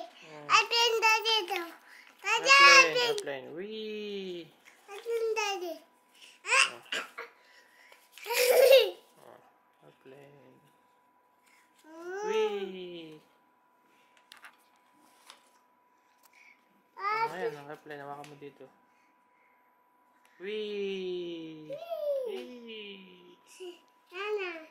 Airplane dito. Airplane. Wee! Airplane daddy. Airplane. Wee! Ayan, ang airplane. Hawakan mo dito. Wee! Wee! Nana.